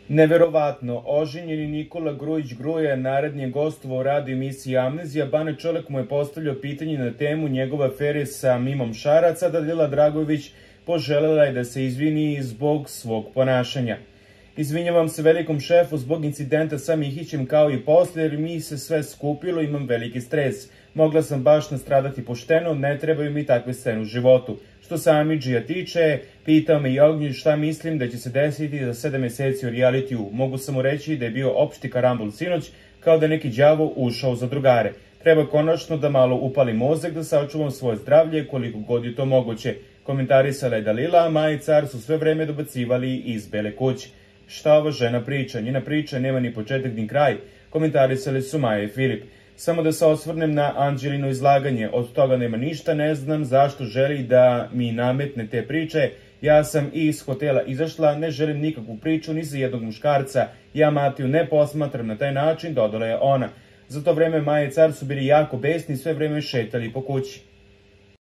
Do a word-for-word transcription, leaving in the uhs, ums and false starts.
Neverovatno, oženjeni Nikola Grujić Gruja naredni je gostovao u radio emisiji Amnezija. Bane Čolek mu je postavljao pitanje na temu njegove afere sa Mimom Šarac, a Dalila Dragojević poželela je da se izvini zbog svog ponašanja. Izvinjavam se velikom šefu zbog incidenta sa Mihićem kao i posle, jer mi se sve skupilo, imam veliki stres. Mogla sam baš nastradati pošteno, ne trebaju mi takve scene u životu. Što se Amidžija tiče, pitao me i Ognjić šta mislim da će se desiti za sedam meseci u realitiju. Mogu samo reći da je bio opšti karambol sinoć, kao da neki đavo ušao za drugare. Treba konačno da malo upali mozak, da sačuvam svoje zdravlje koliko god je to moguće. Komentarisala je Dalila, a Maja i Car su sve vreme dobacivali iz Bele kuće. Šta ova žena priča? Njena priča nema ni početak ni kraj, komentarisali su Maja i Filip. Samo da se osvrnem na Anđelino izlaganje, od toga nema ništa, ne znam zašto želi da mi nametne te priče. Ja sam i iz hotela izašla, ne želim nikakvu priču ni za jednog muškarca, ja Matiju ne posmatram na taj način, dodala je ona. Za to vreme Maja i Car su bili jako besni i sve vreme šetali po kući.